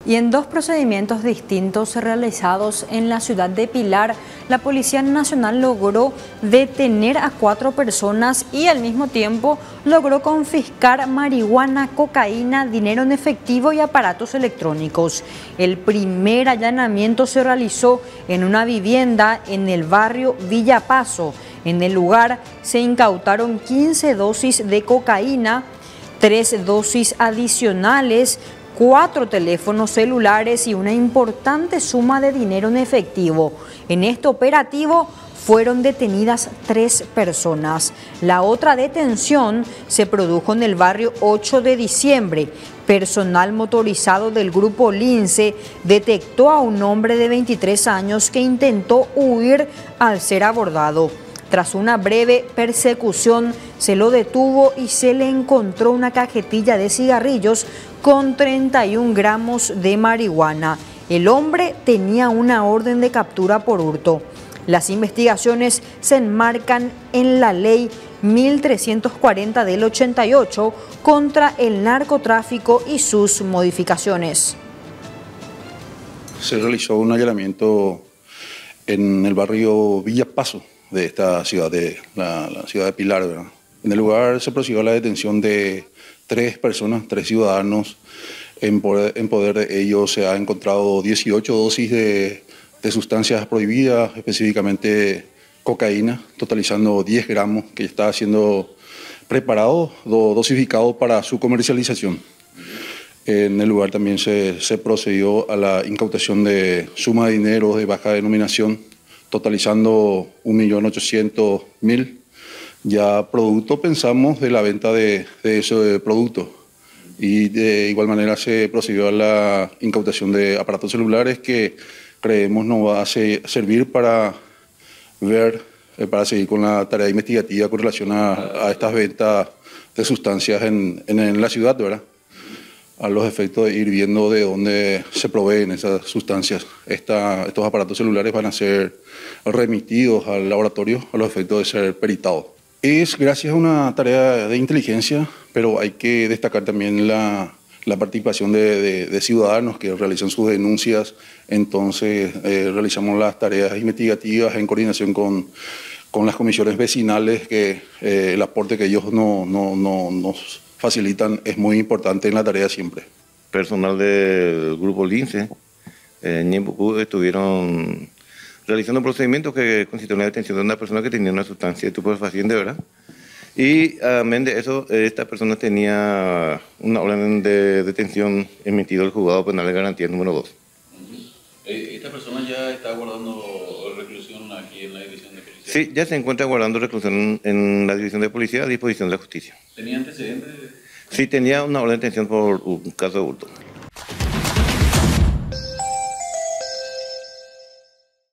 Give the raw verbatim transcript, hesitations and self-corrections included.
Y en dos procedimientos distintos realizados en la ciudad de Pilar, la Policía Nacional logró detener a cuatro personas y al mismo tiempo logró confiscar marihuana, cocaína, dinero en efectivo y aparatos electrónicos. El primer allanamiento se realizó en una vivienda en el barrio Villa Paso. En el lugar se incautaron quince dosis de cocaína, tres dosis adicionales, cuatro teléfonos celulares y una importante suma de dinero en efectivo. En este operativo fueron detenidas tres personas. La otra detención se produjo en el barrio ocho de diciembre. Personal motorizado del grupo Lince detectó a un hombre de veintitrés años que intentó huir al ser abordado. Tras una breve persecución, se lo detuvo y se le encontró una cajetilla de cigarrillos con treinta y un gramos de marihuana. El hombre tenía una orden de captura por hurto. Las investigaciones se enmarcan en la ley mil trescientos cuarenta del ochenta y ocho contra el narcotráfico y sus modificaciones. Se realizó un allanamiento en el barrio Villa Paso de esta ciudad, de la, la ciudad de Pilar, ¿verdad? En el lugar se procedió a la detención de tres personas, tres ciudadanos. En poder, en poder de ellos se ha encontrado dieciocho dosis de, de sustancias prohibidas, específicamente cocaína, totalizando diez gramos, que está siendo preparado, do, dosificado para su comercialización. En el lugar también se, se procedió a la incautación de suma de dinero de baja denominación, totalizando un millón ochocientos mil. Ya producto, pensamos, de la venta de, de ese producto. Y de igual manera se procedió a la incautación de aparatos celulares que creemos nos va a servir para ver, para seguir con la tarea investigativa con relación a, a estas ventas de sustancias en, en, en la ciudad, ¿verdad? A los efectos de ir viendo de dónde se proveen esas sustancias. Esta, estos aparatos celulares van a ser remitidos al laboratorio a los efectos de ser peritados. Es gracias a una tarea de inteligencia, pero hay que destacar también la, la participación de, de, de ciudadanos que realizan sus denuncias. Entonces eh, realizamos las tareas investigativas en coordinación con, con las comisiones vecinales, que eh, el aporte que ellos no, no, no, nos facilitan es muy importante en la tarea siempre. Personal del grupo Lince en Ñembucú estuvieron realizando procedimientos que consistieron en la detención de una persona que tenía una sustancia estupefaciente, ¿verdad? Y amén de eso, esta persona tenía una orden de detención emitida al juzgado penal de garantía número dos. ¿Esta persona ya está guardando reclusión aquí en la división de policía? Sí, ya se encuentra guardando reclusión en la división de policía a disposición de la justicia. ¿Tenía antecedentes? Sí, tenía una orden de detención por un caso de hurto.